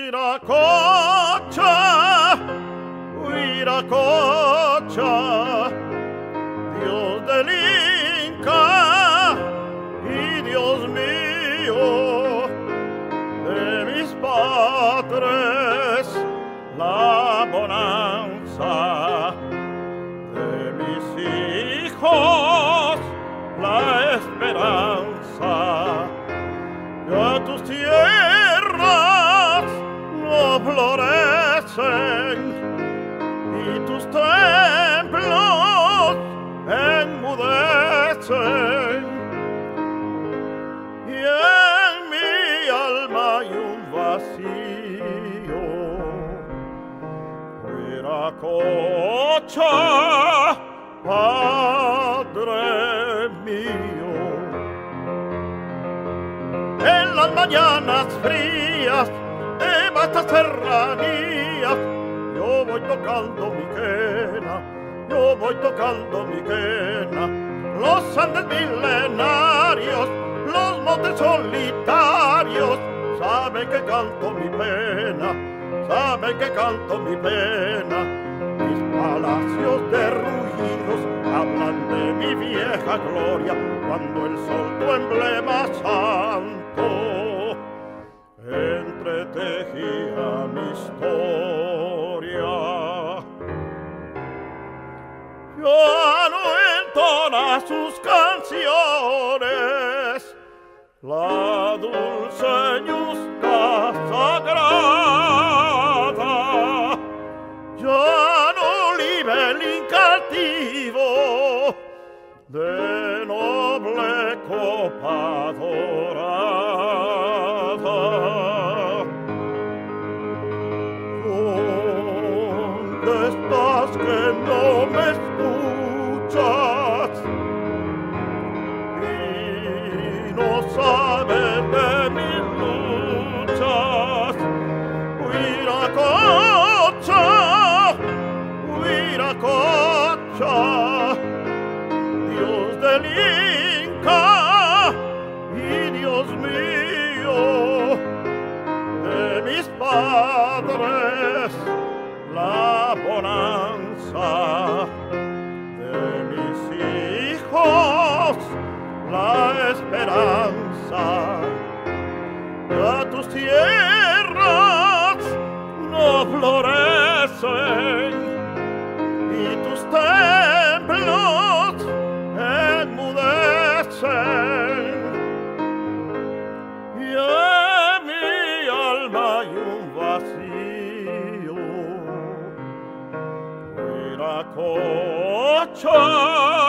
Huiracocha, Huiracocha, Dios del Inca y Dios mío, de mis padres la bonanza, de mis hijos la esperanza. Ya tus tierras no florecen y tus templos enmudecen, y en mi alma hay un vacío. Huiracocha, Padre mío, en las mañanas frías de vastas serranías, yo voy tocando mi quena, yo voy tocando mi quena. Los Andes milenarios, los montes solitarios, saben que canto mi pena, saben que canto mi pena. Mis palacios derruidos hablan de mi vieja gloria, cuando el sol tu emblema santo entretejía mi historia. Ya no entona sus canciones la dulce ñusca sagrada, ya no libe el incativo de noble copa dorada. ¿Dónde estás que no me escuchas y no sabes de mis luchas? Huiracocha, Huiracocha, Dios del Inca y Dios mío, de mis padres la bonanza, de mis hijos la esperanza. Ya tus tierras no florecen y tus templos enmudecen, y en mi alma hay un vacío. Huiracocha,